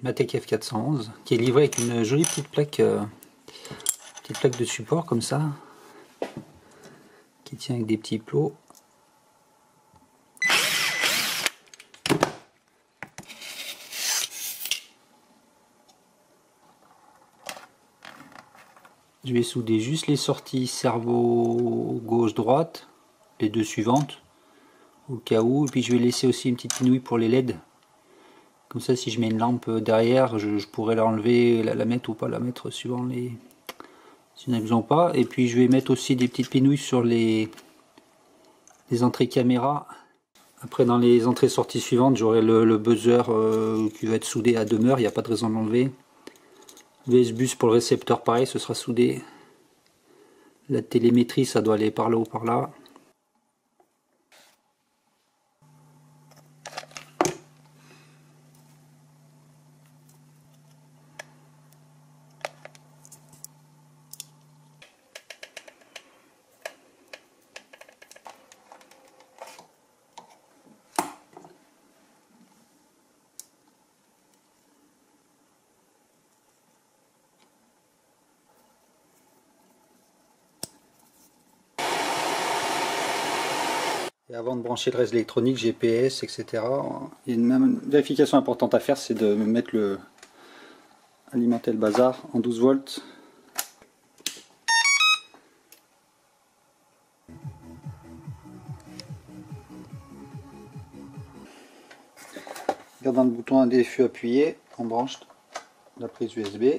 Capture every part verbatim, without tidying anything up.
Matek F quatre cent onze qui est livré avec une jolie petite plaque, euh, petite plaque de support comme ça, qui tient avec des petits plots. Je vais souder juste les sorties cerveau gauche-droite, les deux suivantes, au cas où, et puis je vais laisser aussi une petite pinouille pour les L E D. Comme ça, si je mets une lampe derrière, je, je pourrais l'enlever, la, la mettre ou pas la mettre suivant les... si nous n'avons pas. Et puis je vais mettre aussi des petites pinouilles sur les, les entrées caméra. Après, dans les entrées sorties suivantes, j'aurai le, le buzzer euh, qui va être soudé à demeure, il n'y a pas de raison de l'enlever. V S bus pour le récepteur, pareil, ce sera soudé. La télémétrie, ça doit aller par là ou par là. Et avant de brancher le reste électronique, G P S, et cetera, il y a une même vérification importante à faire, c'est de mettre le alimenter le bazar en douze volts. Gardant le bouton à des fûts appuyé, on branche la prise U S B.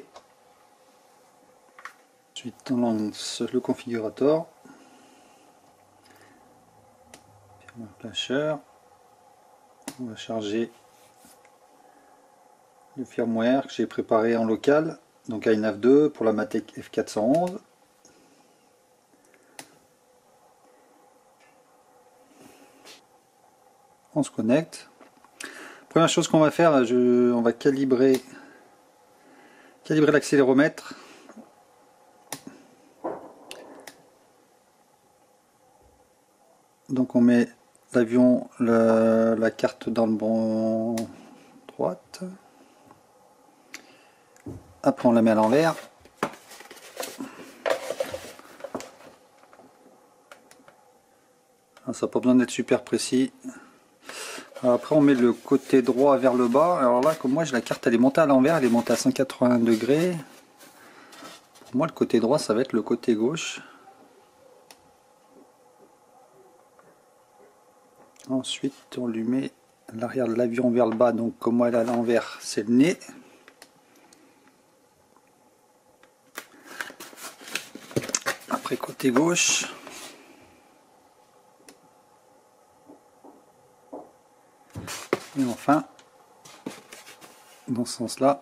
Ensuite on lance le configurateur. Le flasher. On va charger le firmware que j'ai préparé en local, donc i neuf deux pour la Matek F quatre cent onze. On se connecte. Première chose qu'on va faire, je, on va calibrer, calibrer l'accéléromètre. Donc on met l'avion, la, la carte dans le bon droite. Après on la met à l'envers. Ça n'a pas besoin d'être super précis. Alors après on met le côté droit vers le bas. Alors là, comme moi j'ai la carte, elle est montée à l'envers, elle est montée à cent quatre-vingts degrés. Pour moi le côté droit ça va être le côté gauche. Ensuite on lui met l'arrière de l'avion vers le bas, donc comme moi elle est à l'envers, c'est le nez. Après côté gauche. Et enfin, dans ce sens-là,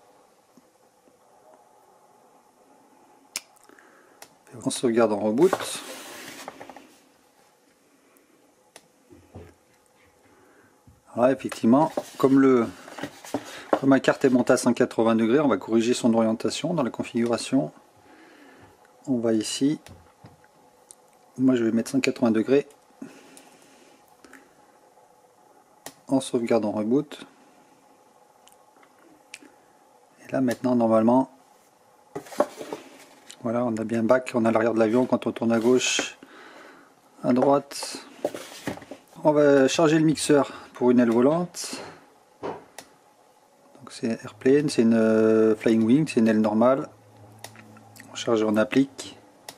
on sauvegarde en reboot. Voilà, effectivement, comme, le, comme ma carte est montée à cent quatre-vingts degrés, on va corriger son orientation dans la configuration. On va ici, moi je vais mettre cent quatre-vingts degrés. On sauvegarde en reboot. Et là maintenant normalement, voilà, on a bien back, on a l'arrière de l'avion. Quand on tourne à gauche, à droite, on va charger le mixeur pour une aile volante. Donc c'est Airplane, c'est une euh, Flying Wing, c'est une aile normale. On charge, on applique.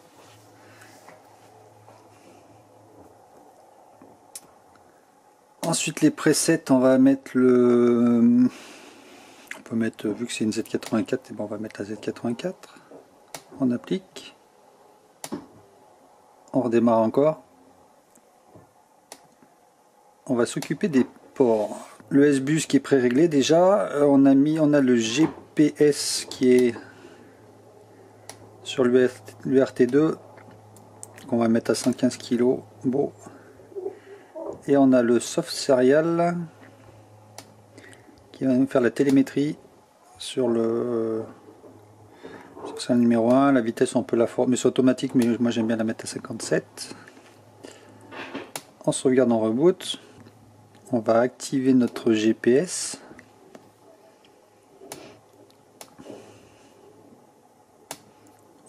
Ensuite les presets, on va mettre le, on peut mettre, vu que c'est une Z quatre-vingt-quatre, et ben on va mettre la Z quatre-vingt-quatre. On applique. On redémarre encore. On va s'occuper des ports. Le S bus qui est pré-réglé déjà, on a mis, on a le G P S qui est sur l'U R T deux qu'on va mettre à cent quinze kilos. Bon. Et on a le soft serial qui va nous faire la télémétrie sur le sur ça, le numéro un. La vitesse on peut la former, mais c'est automatique, mais moi j'aime bien la mettre à cinquante-sept. On sauvegarde en reboot. On va activer notre G P S.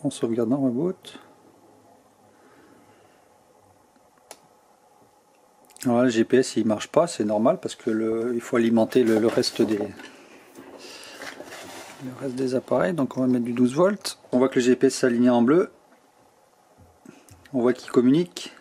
On sauvegarde dans Reboot. Alors le G P S il marche pas, c'est normal parce que le, il faut alimenter le, le reste des le reste des appareils. Donc on va mettre du douze volts. On voit que le G P S s'aligne en bleu. On voit qu'il communique.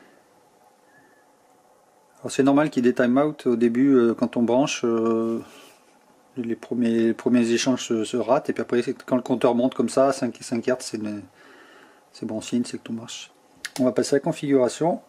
Alors c'est normal qu'il y ait des time-out au début euh, quand on branche. Euh, les, premiers, les premiers échanges se, se ratent et puis après quand le compteur monte comme ça, cinq hertz, c'est bon signe, c'est que tout marche. On va passer à la configuration.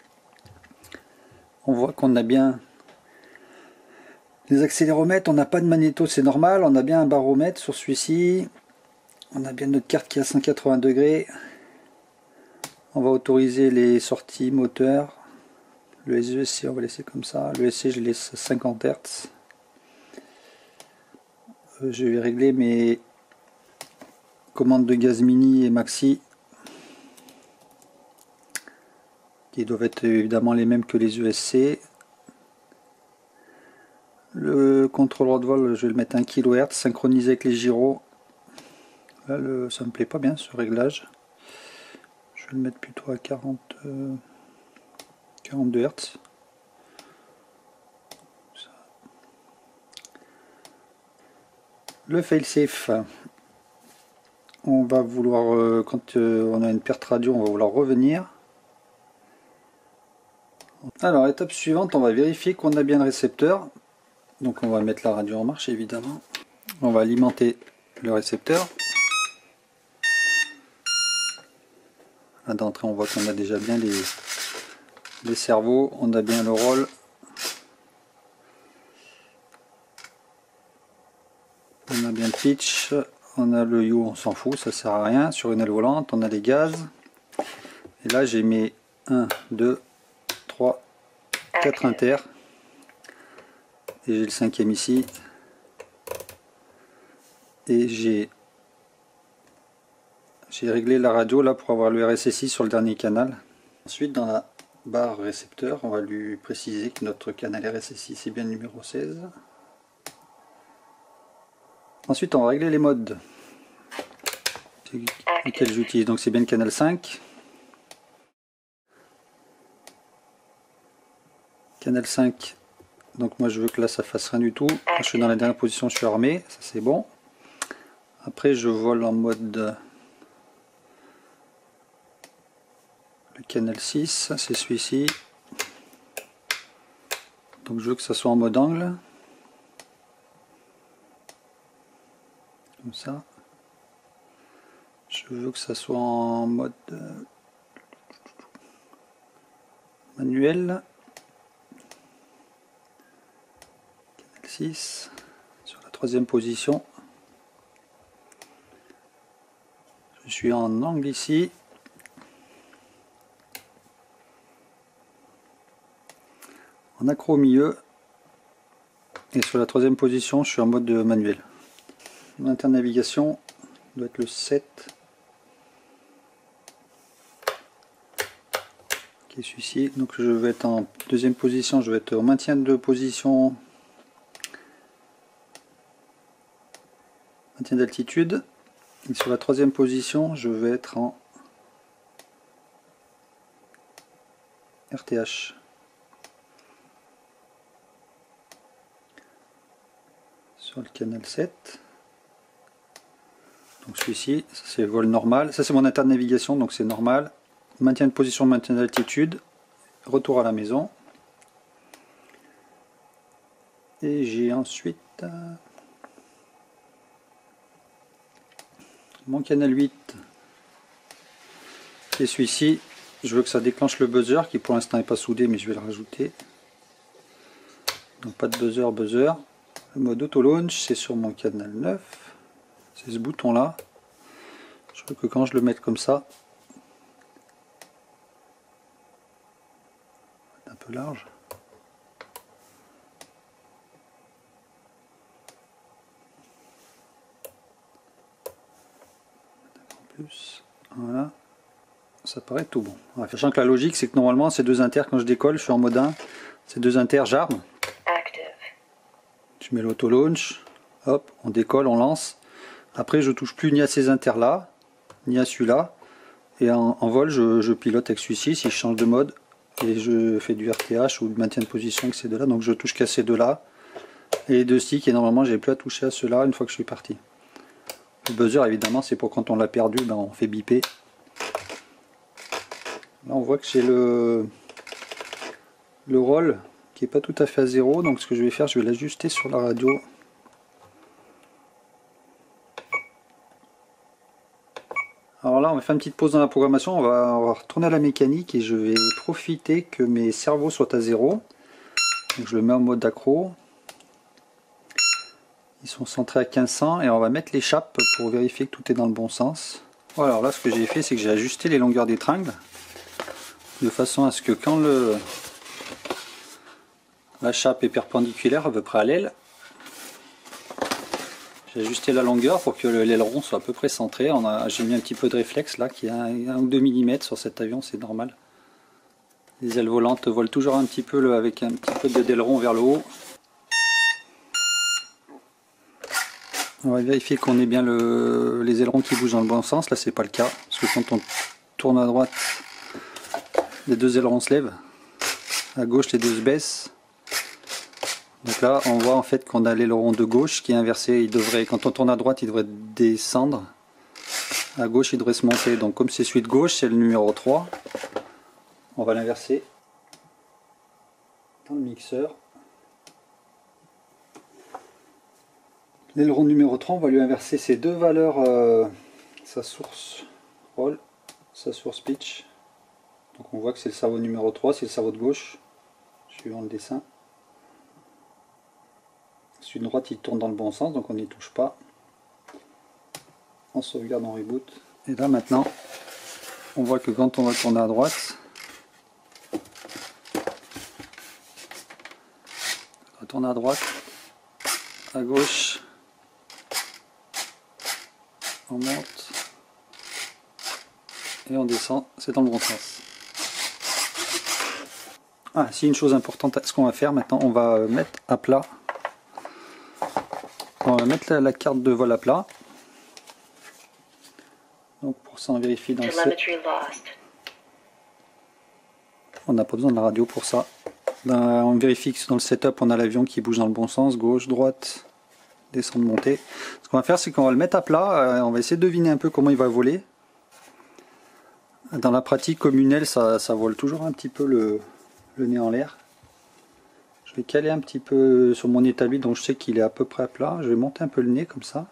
On voit qu'on a bien les accéléromètres, on n'a pas de magnéto, c'est normal. On a bien un baromètre sur celui-ci. On a bien notre carte qui est à cent quatre-vingts degrés. On va autoriser les sorties moteurs. Le S E S C on va laisser comme ça. Le S C je laisse à cinquante hertz. Euh, je vais régler mes commandes de gaz mini et maxi, qui doivent être évidemment les mêmes que les E S C. Le contrôleur de vol, je vais le mettre à un kilohertz, synchronisé avec les gyros. Là, le, ça me plaît pas bien ce réglage. Je vais le mettre plutôt à quarante, euh, quarante-deux hertz. Le failsafe, on va vouloir, euh, quand euh, on a une perte radio, on va vouloir revenir. Alors, étape suivante, on va vérifier qu'on a bien le récepteur. Donc on va mettre la radio en marche évidemment. On va alimenter le récepteur. Là d'entrée on voit qu'on a déjà bien les, les cerveaux, on a bien le rôle. On a bien le pitch, on a le U, on s'en fout, ça sert à rien. Sur une aile volante, on a les gaz. Et là j'ai mis un, deux, trois, quatre inter. Et j'ai le cinquième ici. Et j'ai j'ai réglé la radio là pour avoir le R S S I sur le dernier canal. Ensuite dans la barre récepteur, on va lui préciser que notre canal R S S I c'est bien le numéro seize. Ensuite on va régler les modes lesquels j'utilise. Donc c'est bien le canal cinq. Canal cinq. Donc moi je veux que là ça fasse rien du tout. Je suis dans la dernière position, je suis armé, ça c'est bon. Après je vole en mode le canal six, c'est celui-ci. Donc je veux que ça soit en mode angle. Comme ça. Je veux que ça soit en mode manuel. six sur la troisième position. Je suis en angle ici. En accro au milieu. Et sur la troisième position, je suis en mode manuel. Mon internavigation doit être le sept. Qui est celui-ci. Donc je vais être en deuxième position, je vais être en maintien de position. Maintien d'altitude. Et sur la troisième position, je vais être en R T H. Sur le canal sept. Donc celui-ci, c'est vol normal. Ça c'est mon internavigation, donc c'est normal. Maintien de position, maintien d'altitude. Retour à la maison. Et j'ai ensuite euh, mon canal huit et celui-ci. Je veux que ça déclenche le buzzer qui pour l'instant n'est pas soudé, mais je vais le rajouter. Donc pas de buzzer, buzzer. Le mode auto launch, c'est sur mon canal neuf. C'est ce bouton là. Je veux que quand je le mette comme ça, un peu large. Plus, voilà, ça paraît tout bon. Ouais, sachant que la logique c'est que normalement ces deux inter quand je décolle, je suis en mode un, ces deux inter j'arme. Je mets l'auto launch, hop, on décolle, on lance. Après je touche plus ni à ces inter là, ni à celui-là. Et en, en vol, je, je pilote avec celui-ci si je change de mode. Et je fais du R T H ou de maintien de position avec ces deux-là. Donc je touche qu'à ces deux-là. Et les deux sticks, et normalement, j'ai plus à toucher à ceux-là une fois que je suis parti. Le buzzer, évidemment, c'est pour quand on l'a perdu, ben, on fait biper. Là, on voit que j'ai le, le roll qui est pas tout à fait à zéro. Donc ce que je vais faire, je vais l'ajuster sur la radio. Alors là, on va faire une petite pause dans la programmation, on va, on va retourner à la mécanique et je vais profiter que mes servos soient à zéro. Donc je le mets en mode accro. Ils sont centrés à quinze cents et on va mettre l'échappe pour vérifier que tout est dans le bon sens. Voilà, alors là ce que j'ai fait, c'est que j'ai ajusté les longueurs d'étringle de façon à ce que quand le la chape est perpendiculaire à peu près à l'aile, j'ai ajusté la longueur pour que l'aileron soit à peu près centré. J'ai mis un petit peu de réflexe là, qui est un ou deux millimètres sur cet avion, c'est normal. Les ailes volantes volent toujours un petit peu le, avec un petit peu d'aileron vers le haut. On va vérifier qu'on ait bien le, les ailerons qui bougent dans le bon sens. Là, c'est pas le cas, parce que quand on tourne à droite, les deux ailerons se lèvent. À gauche, les deux se baissent. Donc là, on voit en fait qu'on a l'aileron de gauche qui est inversé. Il devrait, quand on tourne à droite, il devrait descendre. À gauche, il devrait se monter. Donc comme c'est celui de gauche, c'est le numéro trois. On va l'inverser dans le mixeur. L'aileron numéro trois, on va lui inverser ces deux valeurs, euh, sa source roll, sa source pitch. Donc on voit que c'est le cerveau numéro trois, c'est le cerveau de gauche, suivant le dessin. Celui de droite il tourne dans le bon sens, donc on n'y touche pas. On sauvegarde, on reboot. Et là maintenant, on voit que quand on va tourner à droite, on va tourner à droite, à gauche, on monte et on descend, c'est dans le bon sens. Ah, si une chose importante, ce qu'on va faire maintenant, on va mettre à plat. On va mettre la, la carte de vol à plat. Donc pour ça on vérifie dans le set. On n'a pas besoin de la radio pour ça. Dans, on vérifie que dans le setup on a l'avion qui bouge dans le bon sens, gauche, droite, descendre, monter. Ce qu'on va faire c'est qu'on va le mettre à plat, on va essayer de deviner un peu comment il va voler. Dans la pratique communelle ça, ça vole toujours un petit peu le, le nez en l'air. Je vais caler un petit peu sur mon établi donc je sais qu'il est à peu près à plat. Je vais monter un peu le nez comme ça.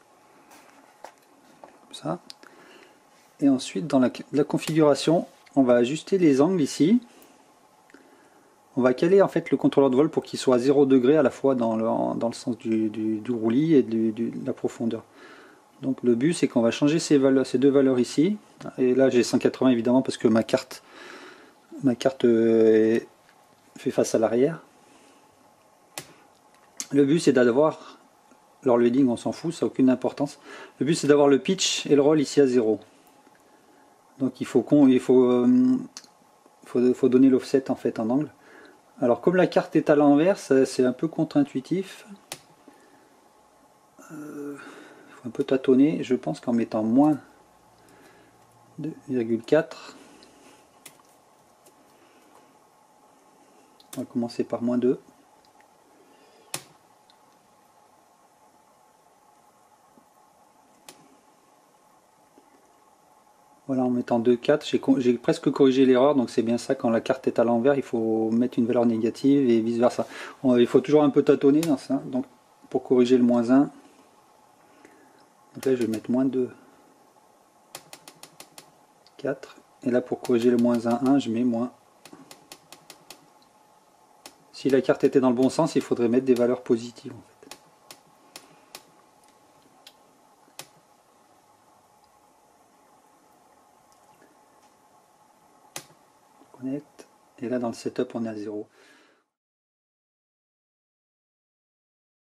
Comme ça. Et ensuite dans la, la configuration, on va ajuster les angles ici. On va caler en fait le contrôleur de vol pour qu'il soit à zéro degré à la fois dans le, dans le sens du, du, du roulis et du, du, de la profondeur. Donc le but c'est qu'on va changer ces, valeurs, ces deux valeurs ici. Et là j'ai cent quatre-vingts évidemment parce que ma carte, ma carte est, fait face à l'arrière. Le but c'est d'avoir, alors le heading on s'en fout, ça n'a aucune importance. Le but c'est d'avoir le pitch et le roll ici à zéro. Donc il faut qu'on, il faut, euh, faut, faut donner l'offset en fait en angle. Alors comme la carte est à l'envers, c'est un peu contre-intuitif. Il euh, faut un peu tâtonner. Je pense qu'en mettant moins deux virgule quatre, on va commencer par moins deux. Voilà, en mettant deux virgule quatre, j'ai presque corrigé l'erreur, donc c'est bien ça, quand la carte est à l'envers, il faut mettre une valeur négative et vice versa. Il faut toujours un peu tâtonner dans ça, donc pour corriger le moins un, donc là je vais mettre moins deux virgule quatre, et là pour corriger le moins un, un, je mets moins. Si la carte était dans le bon sens, il faudrait mettre des valeurs positives en fait. Connect, et là dans le setup on est à zéro.